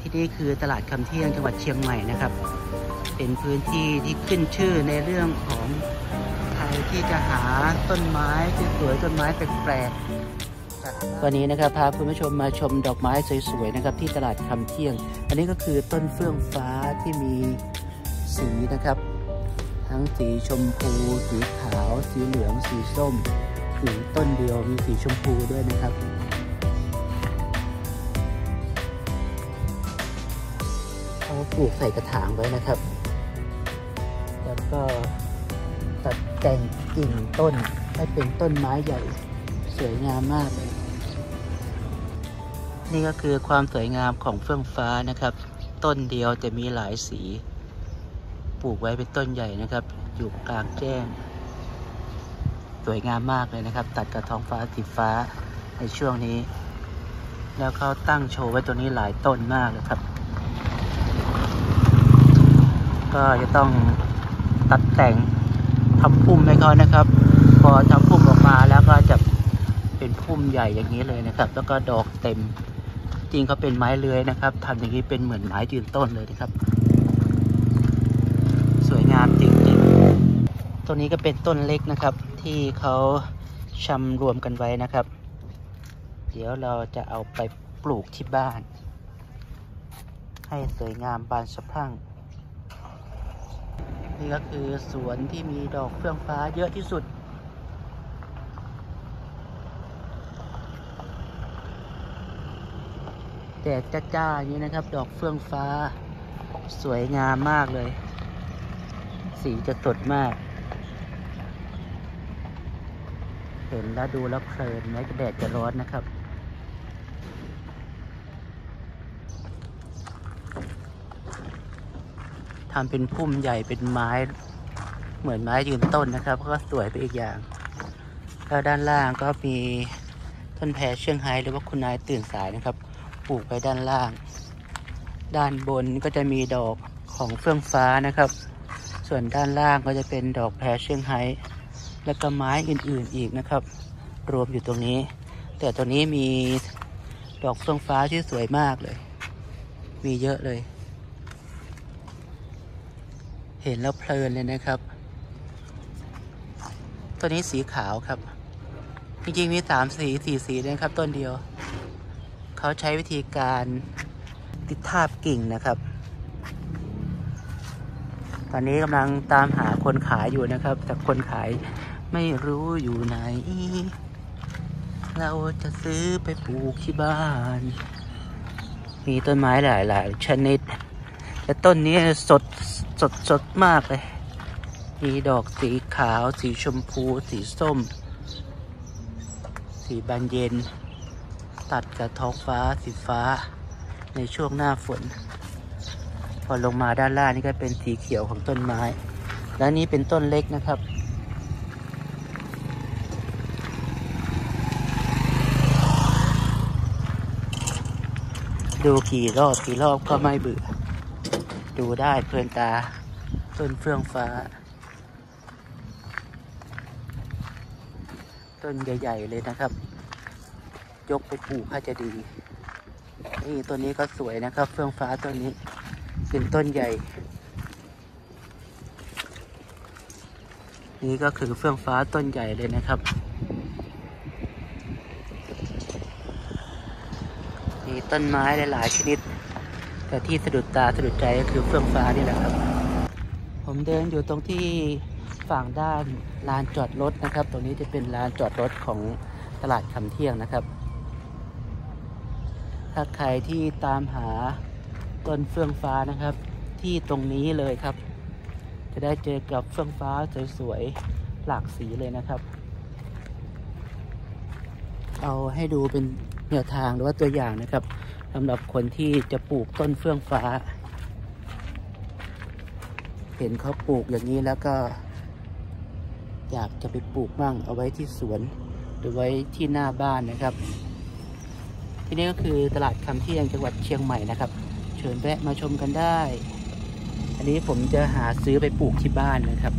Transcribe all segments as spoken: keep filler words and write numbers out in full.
ที่นี่คือตลาดคำเที่ยงจังหวัดเชียงใหม่นะครับเป็นพื้นที่ที่ขึ้นชื่อในเรื่องของใครที่จะหาต้นไม้สวยๆต้นไม้แปลกๆวันนี้นะครับพาคุณผู้ชมมาชมดอกไม้สวยๆนะครับที่ตลาดคำเที่ยงอันนี้ก็คือต้นเฟื่องฟ้าที่มีสีนะครับทั้งสีชมพูสีขาวสีเหลืองสีส้มหรือต้นเดียวมีสีชมพูด้วยนะครับเขาปลูกใส่กระถางไว้นะครับแล้วก็ตัดแต่งกิ่งต้นให้เป็นต้นไม้ใหญ่สวยงามมากเลยนี่ก็คือความสวยงามของเฟื่องฟ้านะครับต้นเดียวจะมีหลายสีปลูกไว้เป็นต้นใหญ่นะครับอยู่กลางแจ้งสวยงามมากเลยนะครับตัดกับท้องฟ้าสีฟ้าในช่วงนี้แล้วเขาตั้งโชว์ไว้ตัวนี้หลายต้นมากเลยครับก็จะต้องตัดแต่งทำพุ่มให้เขานะครับพอทำพุ่มออกมาแล้วก็จะเป็นพุ่มใหญ่อย่างนี้เลยนะครับแล้วก็ดอกเต็มจริงเขาเป็นไม้เลื้อยนะครับทำอย่างนี้เป็นเหมือนไม้ยืนต้นเลยนะครับสวยงามจริงๆตัวนี้ก็เป็นต้นเล็กนะครับที่เขาชำรวมกันไว้นะครับเดี๋ยวเราจะเอาไปปลูกที่บ้านให้สวยงามบานสะพรั่งนี่ก็คือสวนที่มีดอกเฟื่องฟ้าเยอะที่สุดแดดจ้าๆอย่างนี้นะครับดอกเฟื่องฟ้าสวยงามมากเลยสีจะสดมากเห็นแล้วดูแล้วเพลินแม้จะแดดจะร้อนนะครับทำเป็นพุ่มใหญ่เป็นไม้เหมือนไม้ยืนต้นนะครับก็สวยไปอีกอย่างแล้วด้านล่างก็มีต้นแพรเชียงไฮ้หรือว่าคุณนายตื่นสายนะครับปลูกไว้ด้านล่างด้านบนก็จะมีดอกของเฟื่องฟ้านะครับส่วนด้านล่างก็จะเป็นดอกแพรเชียงไฮ้และก็ไม้อื่นๆอีกนะครับรวมอยู่ตรงนี้แต่ตัวนี้มีดอกเฟื่องฟ้าที่สวยมากเลยมีเยอะเลยเห็นแล้วเพลินเลยนะครับตัวนี้สีขาวครับจริงๆมีสามสีสี่สีนะครับต้นเดียวเขาใช้วิธีการติดทาบกิ่งนะครับตอนนี้กำลังตามหาคนขายอยู่นะครับแต่คนขายไม่รู้อยู่ไหนเราจะซื้อไปปลูกที่บ้านมีต้นไม้หลายๆชนิดแต่ต้นนี้สดสดสดมากเลยมีดอกสีขาวสีชมพูสีส้มสีบานเย็นตัดกับท้องฟ้าสีฟ้าในช่วงหน้าฝนพอลงมาด้านล่างนี่ก็เป็นสีเขียวของต้นไม้และนี้เป็นต้นเล็กนะครับดูกี่รอบกี่รอบก็ไม่เบื่อดูได้เพลินตาต้นเฟื่องฟ้าต้นใหญ่ๆเลยนะครับยกไปปลูกถ้าจะดีนี่ต้นนี้ก็สวยนะครับเฟื่องฟ้าต้นนี้เป็นต้นใหญ่นี่ก็คือเฟื่องฟ้าต้นใหญ่เลยนะครับมีต้นไม้หลายๆชนิดแต่ที่สะดุดตาสะดุดใจก็คือเฟื่องฟ้านี่แหละครับผมเดินอยู่ตรงที่ฝั่งด้านลานจอดรถนะครับตรงนี้จะเป็นลานจอดรถของตลาดคำเที่ยงนะครับถ้าใครที่ตามหาต้นเฟื่องฟ้านะครับที่ตรงนี้เลยครับจะได้เจอกับเฟื่องฟ้าสวยๆหลากสีเลยนะครับเอาให้ดูเป็นแนวทางหรือว่าตัวอย่างนะครับสำหรับคนที่จะปลูกต้นเฟื่องฟ้าเห็นเขาปลูกอย่างนี้แล้วก็อยากจะไปปลูกมั่งเอาไว้ที่สวนหรือไว้ที่หน้าบ้านนะครับที่นี่ก็คือตลาดคำเที่ยงจังหวัดเชียงใหม่นะครับเชิญแวะมาชมกันได้อันนี้ผมจะหาซื้อไปปลูกที่บ้านนะครับ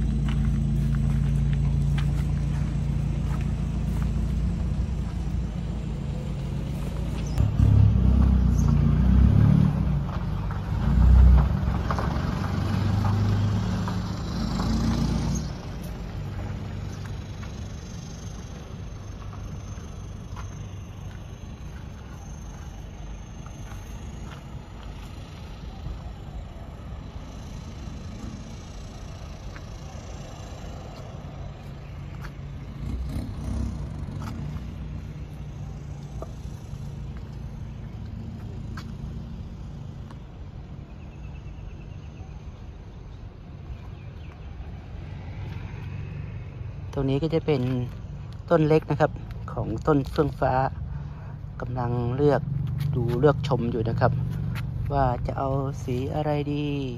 ตรงนี้ก็จะเป็นต้นเล็กนะครับของต้นเฟื่องฟ้ากำลังเลือกดูเลือกชมอยู่นะครับ ว่าจะเอาสีอะไรดี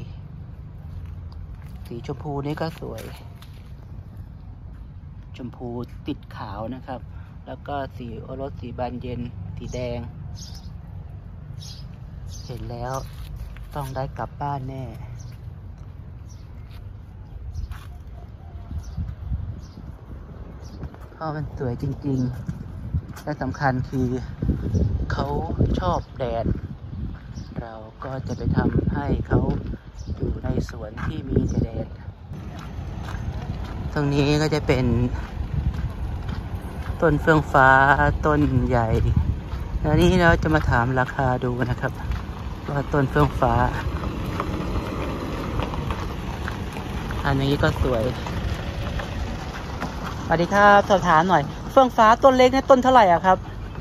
สีชมพูนี่ก็สวย ชมพูติดขาวนะครับ แล้วก็สีโอรสสีบานเย็นสีแดง เห็นแล้วต้องได้กลับบ้านแน่เพราะมันสวยจริงๆและสำคัญคือเขาชอบแดดเราก็จะไปทำให้เขาอยู่ในสวนที่มีแดดตรงนี้ก็จะเป็นต้นเฟื่องฟ้าต้นใหญ่แล้วนี้เราจะมาถามราคาดูนะครับว่าต้นเฟื่องฟ้าอันนี้ก็สวยสวัสดีครับสอบถามหน่อยเฟื่องฟ้าต้นเล็กนี่ต้นเท่าไหร่อ่ะครับ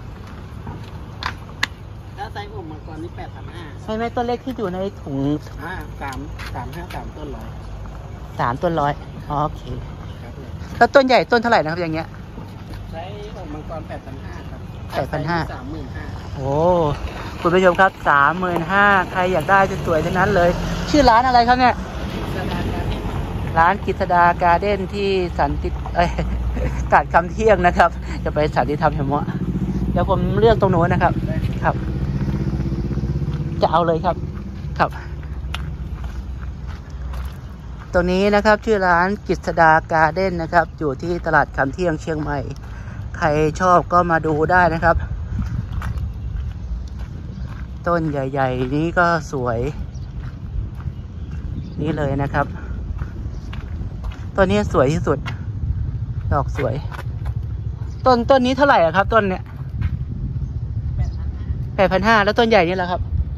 แล้วไซส์ผมมังกรนี่แปดพันห้าใช่ไหมต้นเล็กที่อยู่ในถุงอ่าสามสามห้าสามต้นร้อยสามต้นร้อยอ๋อโอเคแล้วต้นใหญ่ต้นเท่าไหร่นะครับอย่างเงี้ยไซส์ผมมังกรแปดพันห้าครับแปดพันห้าสามหมื่นห้าโอ้คุณผู้ชมครับสามหมื่นห้าใครอยากได้จะสวยทั้งนั้นเลยชื่อร้านอะไรครับเนี่ยร้านกฤษดาการ์เด้นที่สันติเอ้ยกาดคำเที่ยงนะครับจะไปสันติธรรมเหมะเดี๋ยวผมเลือกตรงโน้นนะครับครับจะเอาเลยครับครับตรงนี้นะครับชื่อร้านกฤษดาการ์เด้นนะครับอยู่ที่ตลาดคำเที่ยงเชียงใหม่ใครชอบก็มาดูได้นะครับต้นใหญ่ๆนี้ก็สวยนี่เลยนะครับต้นนี้สวยที่สุดดอกสวยต้นต้นนี้เท่าไหร่อะครับต้นเนี้ยแปดพันห้าแล้วต้นใหญ่นี่แหละครับ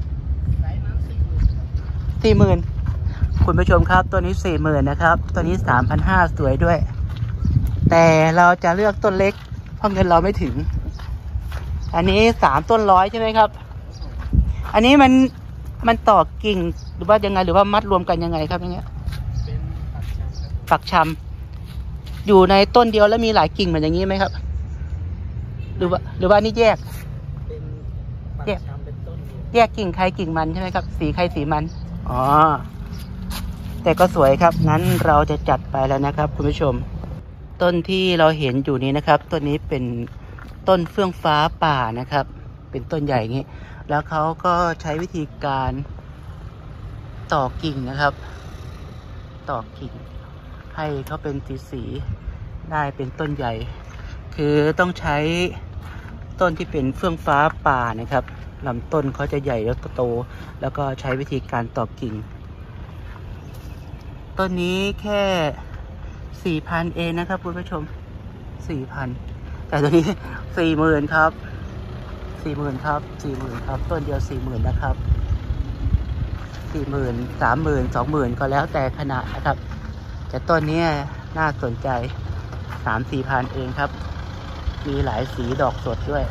สี่หมื่นคุณผู้ชมครับตัวนี้สี่หมื่นนะครับตัวนี้สามพันห้าสวยด้วยแต่เราจะเลือกต้นเล็กเพราะเงินเราไม่ถึงอันนี้สามต้นร้อยใช่ไหมครับอันนี้มันมันต่อกิ่งหรือว่ายังไงหรือว่ามัดรวมกันยังไงครับอย่างเงี้ยเป็นปักชำอยู่ในต้นเดียวแล้วมีหลายกิ่งเหมือนอย่างนี้ไหมครับหรือว่าหรือว่านี่แยกเป็นปักชำเป็นต้นแยกกิ่งใครกิ่งมันใช่ไหมครับสีใครสีมันอ๋อแต่ก็สวยครับงั้นเราจะจัดไปแล้วนะครับคุณผู้ชมต้นที่เราเห็นอยู่นี้นะครับต้นนี้เป็นต้นเฟื่องฟ้าป่านะครับเป็นต้นใหญ่อย่างนี้แล้วเขาก็ใช้วิธีการต่อกิ่งนะครับต่อกิ่งให้เขาเป็นสีสีได้เป็นต้นใหญ่คือต้องใช้ต้นที่เป็นเฟื่องฟ้าป่านะครับลำต้นเขาจะใหญ่แล้วโตแล้วก็ใช้วิธีการต่อกิ่งต้นนี้แค่สี่พันเองนะครับคุณผู้ชมสี่พันแต่ตัวนี้สี่หมื่นครับสี่หมื่นครับสี่หมื่นครับต้นเดียวสี่หมื่นนะครับสี่หมื่นสามหมื่นสองหมื่นก็แล้วแต่ขนาดนะครับแต่ต้นนี้น่าสนใจสามสี่พันเองครับมีหลายสีดอกสดด้วย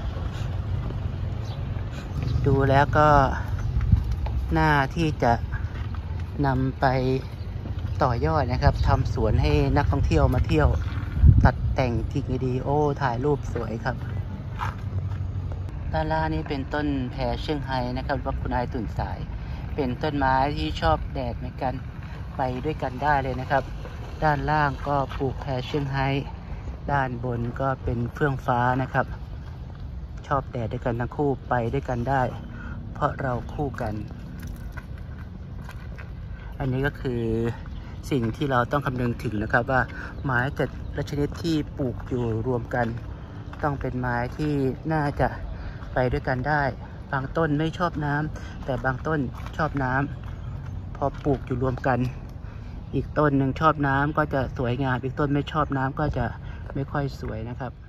ดูแล้วก็น่าที่จะนำไปต่อยอดนะครับทำสวนให้นักท่องเที่ยวมาเที่ยวตัดแต่งกิ่งดีโอถ่ายรูปสวยครับด้านล่างนี้เป็นต้นแพรเชียงไฮ้นะครับว่าคุณนายตื่นสายเป็นต้นไม้ที่ชอบแดดเหมือนกันไปด้วยกันได้เลยนะครับด้านล่างก็ปลูกแพรเชียงไฮ้ด้านบนก็เป็นเฟื่องฟ้านะครับชอบแดดด้วยกันทั้งคู่ไปด้วยกันได้เพราะเราคู่กันอันนี้ก็คือสิ่งที่เราต้องคำนึงถึงนะครับว่าไม้แต่ละชนิดที่ปลูกอยู่รวมกันต้องเป็นไม้ที่น่าจะไปด้วยกันได้บางต้นไม่ชอบน้ำแต่บางต้นชอบน้ำพอปลูกอยู่รวมกันอีกต้นหนึ่งชอบน้ำก็จะสวยงามอีกต้นไม่ชอบน้ำก็จะไม่ค่อยสวยนะครับ